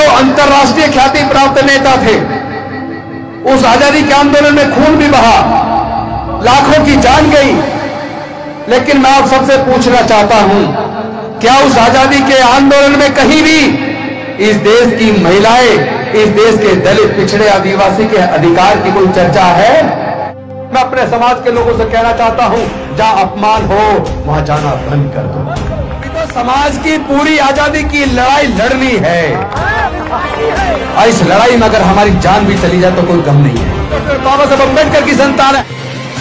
अंतर्राष्ट्रीय ख्याति प्राप्त नेता थे। उस आजादी के आंदोलन में खून भी बहा, लाखों की जान गई। लेकिन मैं आप सबसे पूछना चाहता हूं, क्या उस आजादी के आंदोलन में कहीं भी इस देश की महिलाएं, इस देश के दलित, पिछड़े, आदिवासी के अधिकार की कोई चर्चा है? मैं अपने समाज के लोगों से कहना चाहता हूं, जहां अपमान हो वहां जाना बंद कर दो। तो समाज की पूरी आजादी की लड़ाई लड़नी है, और इस लड़ाई में अगर हमारी जान भी चली जाए तो कोई गम नहीं है। डॉक्टर बाबा साहब अम्बेडकर की संतान है।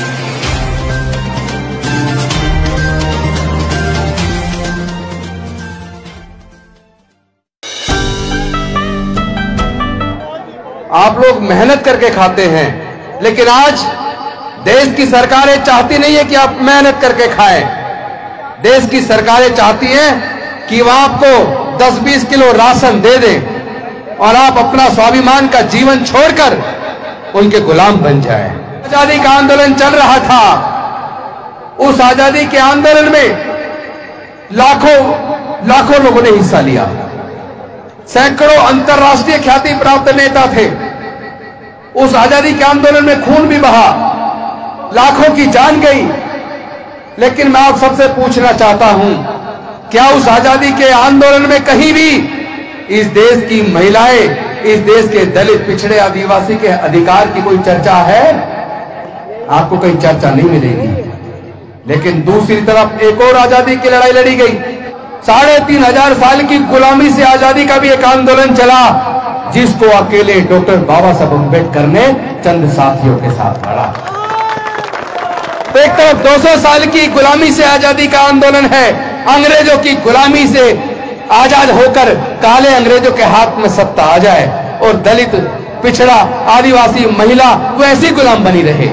आप लोग मेहनत करके खाते हैं, लेकिन आज देश की सरकारें चाहती नहीं है कि आप मेहनत करके खाएं। देश की सरकारें चाहती हैं कि वह आपको 10-20 किलो राशन दे दें और आप अपना स्वाभिमान का जीवन छोड़कर उनके गुलाम बन जाएं। आजादी का आंदोलन चल रहा था, उस आजादी के आंदोलन में लाखों लोगों ने हिस्सा लिया। सैकड़ों अंतर्राष्ट्रीय ख्याति प्राप्त नेता थे। उस आजादी के आंदोलन में खून भी बहा, लाखों की जान गई। लेकिन मैं आप सबसे पूछना चाहता हूं, क्या उस आजादी के आंदोलन में कहीं भी इस देश की महिलाएं, इस देश के दलित, पिछड़े, आदिवासी के अधिकार की कोई चर्चा है? आपको कहीं चर्चा नहीं मिलेगी। लेकिन दूसरी तरफ एक और आजादी की लड़ाई लड़ी गई। 3500 साल की गुलामी से आजादी का भी एक आंदोलन चला, जिसको अकेले डॉक्टर बाबा साहब अम्बेडकर ने चंद साथियों के साथ लड़ा। एक तरफ 200 साल की गुलामी से आजादी का आंदोलन है, अंग्रेजों की गुलामी से आजाद होकर काले अंग्रेजों के हाथ में सत्ता आ जाए और दलित, पिछड़ा, आदिवासी, महिला वैसी गुलाम बनी रहे।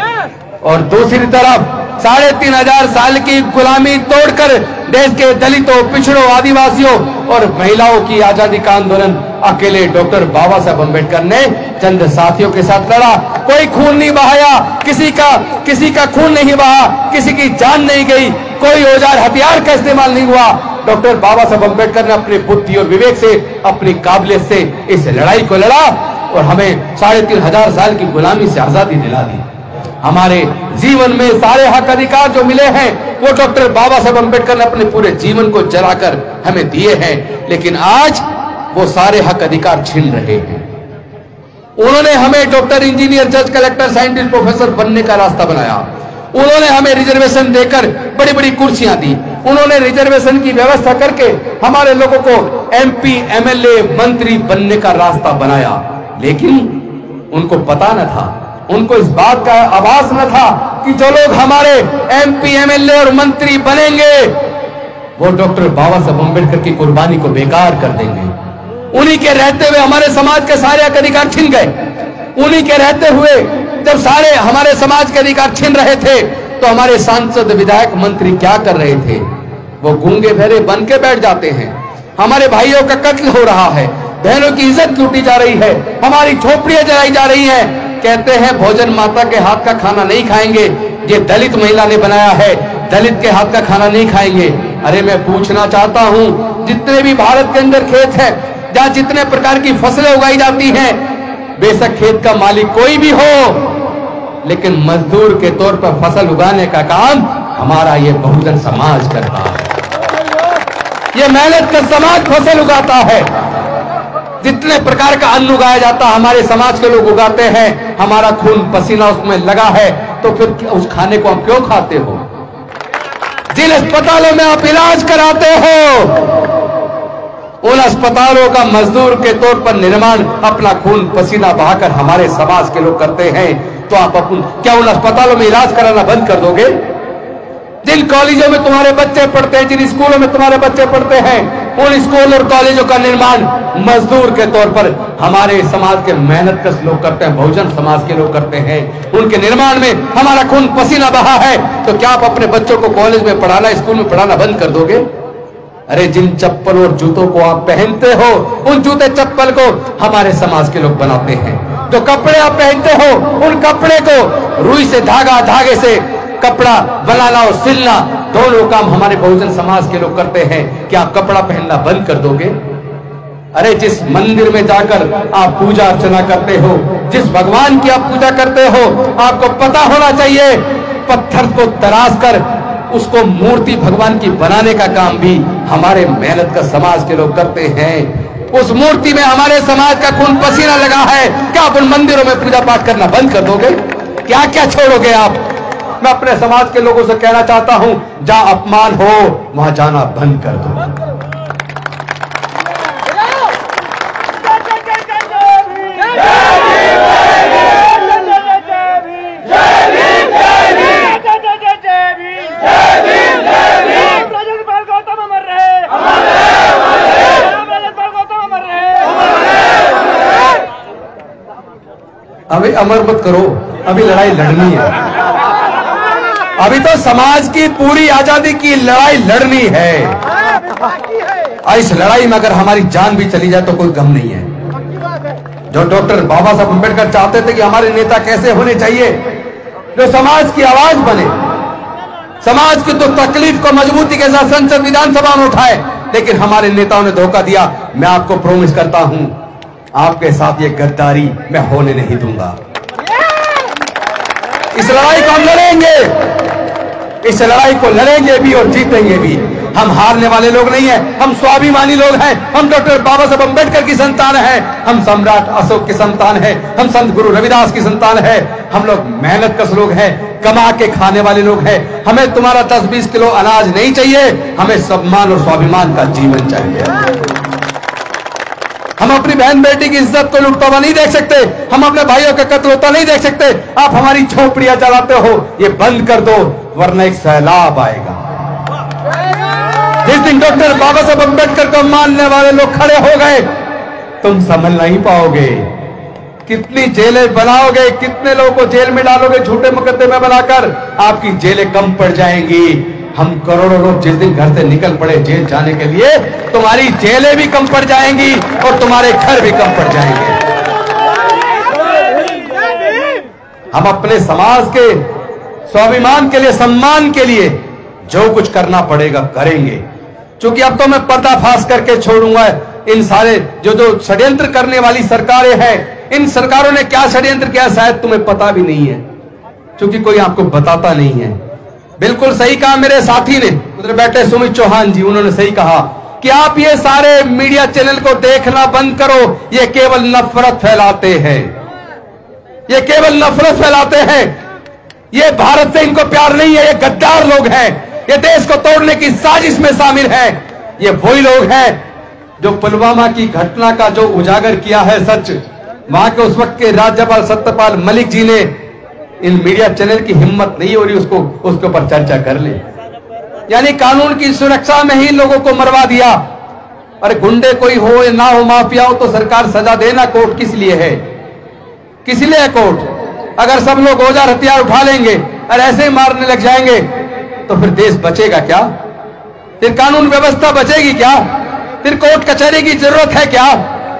और दूसरी तरफ 3500 साल की गुलामी तोड़कर देश के दलितों, पिछड़ों, आदिवासियों और महिलाओं की आजादी का आंदोलन अकेले डॉक्टर बाबा साहब अम्बेडकर ने चंद साथियों के साथ लड़ा। कोई खून नहीं बहाया, किसी का खून नहीं बहा, किसी की जान नहीं गई, कोई औजार हथियार का इस्तेमाल नहीं हुआ। डॉक्टर बाबा साहब अम्बेडकर ने अपनी बुद्धि और विवेक से, अपनी काबिलियत से इस लड़ाई को लड़ा और हमें 3500 साल की गुलामी से आजादी दिला दी। हमारे जीवन में सारे हक अधिकार जो मिले हैं वो डॉक्टर बाबा साहब अम्बेडकर ने अपने पूरे जीवन को जलाकर हमें दिए हैं। लेकिन आज वो सारे हक अधिकार छीन रहे हैं। उन्होंने हमें डॉक्टर, इंजीनियर, जज, कलेक्टर, साइंटिस्ट, प्रोफेसर बनने का रास्ता बनाया। उन्होंने हमें रिजर्वेशन देकर बड़ी बड़ी कुर्सियां दी। उन्होंने रिजर्वेशन की व्यवस्था करके हमारे लोगों को MP, MLA, मंत्री बनने का रास्ता बनाया। लेकिन उनको पता न था, उनको इस बात का आभास न था कि जो लोग हमारे MP, MLA और मंत्री बनेंगे वो डॉक्टर बाबा साहब अम्बेडकर की कुर्बानी को बेकार कर देंगे। उन्हीं के रहते हुए हमारे समाज के सारे अधिकार छिन गए। उन्हीं के रहते हुए जब सारे हमारे समाज के अधिकार छिन रहे थे तो हमारे सांसद, विधायक, मंत्री क्या कर रहे थे? वो गूंगे बहरे बन के बैठ जाते हैं। हमारे भाइयों का कत्ल हो रहा है, बहनों की इज्जत लूटी जा रही है, हमारी झोपड़ियां जलाई जा रही हैं। कहते हैं भोजन माता के हाथ का खाना नहीं खाएंगे, ये दलित महिला ने बनाया है, दलित के हाथ का खाना नहीं खाएंगे। अरे मैं पूछना चाहता हूं, जितने भी भारत के अंदर खेत है, जहां जितने प्रकार की फसलें उगाई जाती हैं, बेशक खेत का मालिक कोई भी हो, लेकिन मजदूर के तौर पर फसल उगाने का काम हमारा ये बहुजन समाज करता है। ये मेहनत का समाज फसल उगाता है। जितने प्रकार का अन्न उगाया जाता है हमारे समाज के लोग उगाते हैं। हमारा खून पसीना उसमें लगा है, तो फिर उस खाने को हम क्यों खाते हो? जिन अस्पतालों में आप इलाज कराते हो, उन अस्पतालों का मजदूर के तौर पर निर्माण अपना खून पसीना बहाकर हमारे समाज के लोग करते हैं। तो आप क्या उन अस्पतालों में इलाज कराना बंद कर दोगे? जिन कॉलेजों में तुम्हारे बच्चे पढ़ते हैं, जिन स्कूलों में तुम्हारे बच्चे पढ़ते हैं, उन स्कूल और कॉलेजों का निर्माण मजदूर के तौर पर हमारे समाज के मेहनत कश लोग करते हैं, बहुजन समाज के लोग करते हैं। उनके निर्माण में हमारा खून पसीना बहा है, तो क्या आप अपने बच्चों को कॉलेज में पढ़ाना, स्कूल में पढ़ाना बंद कर दोगे? अरे जिन चप्पल और जूतों को आप पहनते हो, उन जूते चप्पल को हमारे समाज के लोग बनाते हैं। जो कपड़े आप पहनते हो, उन कपड़े को रुई से धागे से कपड़ा बनाना और सिलना, दोनों काम हमारे बहुजन समाज के लोग करते हैं। क्या आप कपड़ा पहनना बंद कर दोगे? अरे जिस मंदिर में जाकर आप पूजा अर्चना करते हो, जिस भगवान की आप पूजा करते हो, आपको पता होना चाहिए पत्थर को तराश कर उसको मूर्ति भगवान की बनाने का काम भी हमारे मेहनत का समाज के लोग करते हैं। उस मूर्ति में हमारे समाज का खून पसीना लगा है। क्या आप उन मंदिरों में पूजा पाठ करना बंद कर दोगे? क्या क्या छोड़ोगे आप? मैं अपने समाज के लोगों से कहना चाहता हूं, जहां अपमान हो वहां जाना बंद कर दो। अभी अमर मत करो, अभी लड़ाई लड़नी है। अभी तो समाज की पूरी आजादी की लड़ाई लड़नी है। और इस लड़ाई में अगर हमारी जान भी चली जाए तो कोई गम नहीं है। जो डॉक्टर बाबा साहब अम्बेडकर चाहते थे कि हमारे नेता कैसे होने चाहिए, जो समाज की आवाज बने, समाज की तो तकलीफ को मजबूती के साथ संसद विधानसभा में उठाए, लेकिन हमारे नेताओं ने धोखा दिया। मैं आपको प्रॉमिस करता हूं, आपके साथ ये गद्दारी मैं होने नहीं दूंगा। इस लड़ाई को हम लड़ेंगे, इस लड़ाई को लड़ेंगे भी और जीतेंगे भी। हम हारने वाले लोग नहीं हैं, हम स्वाभिमानी लोग हैं। हम डॉक्टर बाबा साहब अम्बेडकर की संतान हैं, हम सम्राट अशोक की संतान हैं, हम संत गुरु रविदास की संतान हैं। हम लोग मेहनत कश लोग हैं, कमा के खाने वाले लोग हैं। हमें तुम्हारा 10-20 किलो अनाज नहीं चाहिए, हमें सम्मान और स्वाभिमान का जीवन चाहिए। हम अपनी बहन बेटी की इज्जत को लुटता हुआ नहीं देख सकते, हम अपने भाइयों का कत्ल होता नहीं देख सकते। आप हमारी झोपड़ियां जलाते हो, ये बंद कर दो, वरना एक सैलाब आएगा। जिस दिन डॉक्टर बाबा साहब अम्बेडकर को मानने वाले लोग खड़े हो गए, तुम संभल नहीं पाओगे। कितनी जेलें बनाओगे, कितने लोगों को जेल में डालोगे झूठे मुकदमे बनाकर, आपकी जेलें कम पड़ जाएंगी। हम करोड़ों लोग जिस दिन घर से निकल पड़े जेल जाने के लिए, तुम्हारी जेलें भी कम पड़ जाएंगी और तुम्हारे घर भी कम पड़ जाएंगे। हम अपने समाज के स्वाभिमान के लिए, सम्मान के लिए जो कुछ करना पड़ेगा करेंगे। क्योंकि अब तो मैं पर्दाफाश करके छोड़ूंगा इन सारे जो षड्यंत्र करने वाली सरकारें हैं। इन सरकारों ने क्या षड्यंत्र किया शायद तुम्हें पता भी नहीं है, क्योंकि कोई आपको बताता नहीं है। बिल्कुल सही कहा मेरे साथी ने, उधर बैठे सुमित चौहान जी, उन्होंने सही कहा कि आप ये सारे मीडिया चैनल को देखना बंद करो, ये केवल नफरत फैलाते हैं, ये केवल नफरत फैलाते हैं। ये भारत से इनको प्यार नहीं है, ये गद्दार लोग हैं, ये देश को तोड़ने की साजिश में शामिल हैं। ये वही लोग हैं जो पुलवामा की घटना का जो उजागर किया है सच, वहां के उस वक्त के राज्यपाल सत्यपाल मलिक जी ने इन मीडिया चैनल की हिम्मत नहीं हो रही उसके ऊपर चर्चा कर ले। यानी कानून की सुरक्षा में ही लोगों को मरवा दिया। अरे गुंडे कोई हो या ना हो, माफिया हो, तो सरकार सजा देना। कोर्ट किस लिए है? किस लिए है कोर्ट? अगर सब लोग औजार हथियार उठा लेंगे और ऐसे ही मारने लग जाएंगे तो फिर देश बचेगा क्या? फिर कानून व्यवस्था बचेगी क्या? फिर कोर्ट कचहरी की जरूरत है क्या?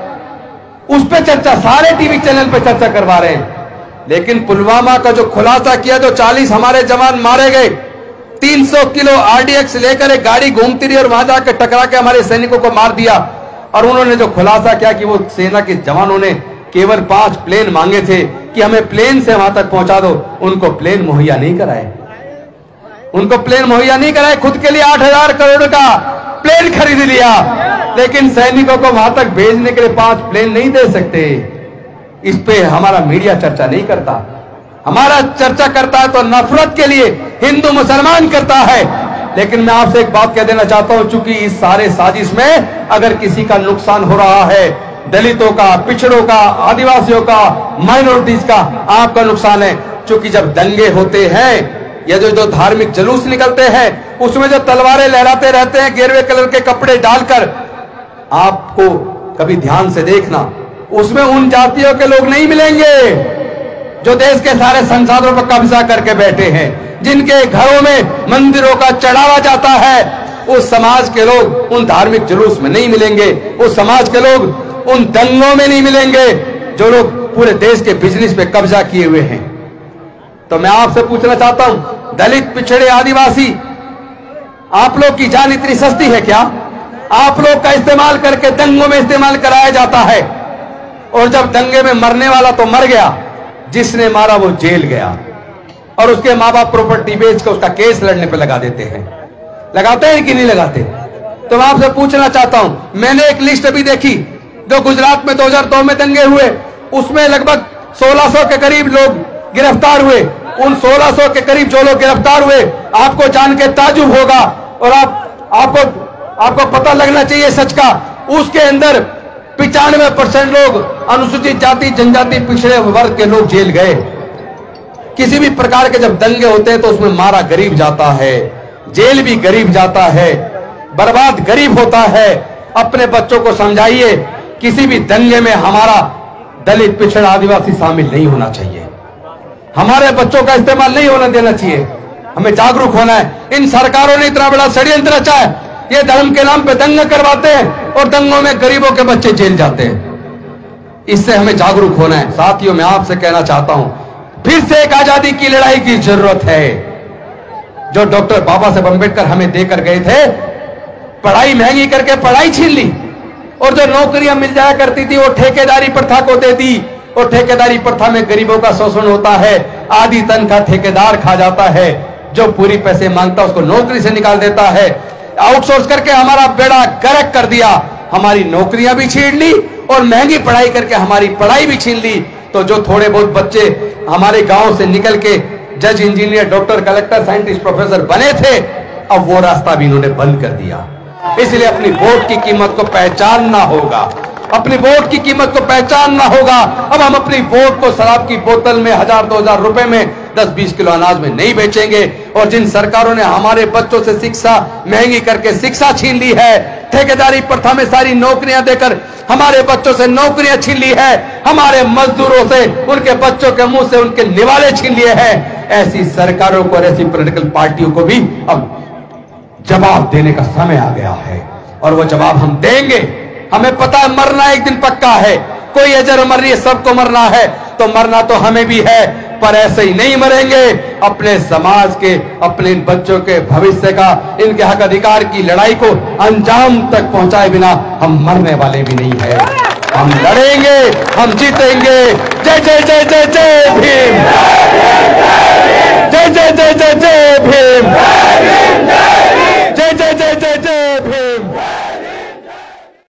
उस पर चर्चा सारे टीवी चैनल पर चर्चा करवा रहे हैं। लेकिन पुलवामा का जो खुलासा किया, जो 40 हमारे जवान मारे गए, 300 किलो आरडीएक्स लेकर एक गाड़ी घूमती रही और वहां जाकर टकरा के हमारे सैनिकों को मार दिया। और उन्होंने जो खुलासा किया कि वो सेना के जवानों ने केवल 5 प्लेन मांगे थे कि हमें प्लेन से वहां तक पहुंचा दो, उनको प्लेन मुहैया नहीं कराए। उनको प्लेन मुहैया नहीं कराए, खुद के लिए 8,000 करोड़ का प्लेन खरीद लिया, लेकिन सैनिकों को वहां तक भेजने के लिए 5 प्लेन नहीं दे सकते। इस पे हमारा मीडिया चर्चा नहीं करता। हमारा चर्चा करता है तो नफरत के लिए, हिंदू मुसलमान करता है। लेकिन मैं आपसे एक बात कह देना चाहता हूं, चूंकि इस सारे साजिश में अगर किसी का नुकसान हो रहा है, दलितों का, पिछड़ों का, आदिवासियों का, माइनॉरिटीज का, आपका नुकसान है। क्योंकि जब दंगे होते हैं या जो धार्मिक जुलूस निकलते हैं, उसमें जो तलवारें लहराते रहते हैं गेरुए कलर के कपड़े डालकर, आपको कभी ध्यान से देखना, उसमें उन जातियों के लोग नहीं मिलेंगे जो देश के सारे संसाधनों पर कब्जा करके बैठे हैं, जिनके घरों में मंदिरों का चढ़ावा जाता है। उस समाज के लोग उन धार्मिक जुलूस में नहीं मिलेंगे, उस समाज के लोग उन दंगों में नहीं मिलेंगे जो लोग पूरे देश के बिजनेस पे कब्जा किए हुए हैं। तो मैं आपसे पूछना चाहता हूं, दलित, पिछड़े, आदिवासी, आप लोग की जान इतनी सस्ती है क्या? आप लोग का इस्तेमाल करके दंगों में इस्तेमाल कराया जाता है, और जब दंगे में मरने वाला तो मर गया, जिसने मारा वो जेल गया, और उसके माँ बाप प्रॉपर्टी बेच कर उसका केस लड़ने पे लगा देते हैं। लगाते हैं कि नहीं लगाते? तो मैं आपसे पूछना चाहता हूं, मैंने एक लिस्ट अभी देखी जो गुजरात में 2002 में दंगे हुए, उसमें लगभग 1600 के करीब लोग गिरफ्तार हुए। उन 1600 के करीब जो लोग गिरफ्तार हुए, आपको जान के ताजुब होगा और आपको पता लगना चाहिए सच का, उसके अंदर 95% लोग अनुसूचित जाति जनजाति पिछड़े वर्ग के लोग जेल गए। किसी भी प्रकार के जब दंगे होते हैं तो उसमें मारा गरीब जाता है, जेल भी गरीब जाता है, बर्बाद गरीब होता है। अपने बच्चों को समझाइए, किसी भी दंगे में हमारा दलित पिछड़ा आदिवासी शामिल नहीं होना चाहिए, हमारे बच्चों का इस्तेमाल नहीं होने देना चाहिए। हमें जागरूक होना है। इन सरकारों ने इतना बड़ा षड्यंत्र रचा है, ये धर्म के नाम पे दंगे करवाते हैं और दंगों में गरीबों के बच्चे जेल जाते हैं। इससे हमें जागरूक होना है। साथियों, मैं आपसे कहना चाहता हूं, फिर से एक आजादी की लड़ाई की जरूरत है। जो डॉक्टर बाबा साहब अंबेडकर हमें देकर गए थे, पढ़ाई महंगी करके पढ़ाई छीन ली, और जो नौकरियां मिल जाया करती थी वो ठेकेदारी प्रथा को दे दी, और ठेकेदारी प्रथा में गरीबों का शोषण होता है। आधी तनख्वाह ठेकेदार खा जाता है, जो पूरी पैसे मांगता है उसको नौकरी से निकाल देता है। आउटसोर्स करके हमारा बेड़ा गर्क कर दिया, हमारी नौकरियां भी छीन ली और महंगी पढ़ाई करके हमारी पढ़ाई भी छीन ली। तो जो थोड़े बहुत बच्चे हमारे गांव से निकल के जज, engineer, doctor, collector, scientist, professor बने थे, अब वो रास्ता भी इन्होंने बंद कर दिया। इसलिए अपनी वोट की कीमत को पहचानना होगा, अपनी वोट की कीमत को पहचानना होगा। अब हम अपनी वोट को शराब की बोतल में 1000-2000 रुपए में 10-20 किलो अनाज में नहीं बेचेंगे। और जिन सरकारों ने हमारे बच्चों से शिक्षा महंगी करके शिक्षा छीन ली है, ठेकेदारी प्रथा में सारी नौकरियां देकर हमारे बच्चों से नौकरियां छीन ली है, हमारे मजदूरों से, उनके बच्चों के मुंह से उनके निवाले छीन लिए हैं, ऐसी सरकारों को और ऐसी पॉलिटिकल पार्टियों को भी अब जवाब देने का समय आ गया है, और वो जवाब हम देंगे। हमें पता है मरना एक दिन पक्का है, कोई अजर मर रही है, सबको मरना है, तो मरना तो हमें भी है, पर ऐसे ही नहीं मरेंगे। अपने समाज के, अपने बच्चों के भविष्य का, इनके हक अधिकार की लड़ाई को अंजाम तक पहुंचाए बिना हम मरने वाले भी नहीं है। हम लड़ेंगे, हम जीतेंगे। जय जय जय जय जय भीम, जय जय जय जय जय भीम।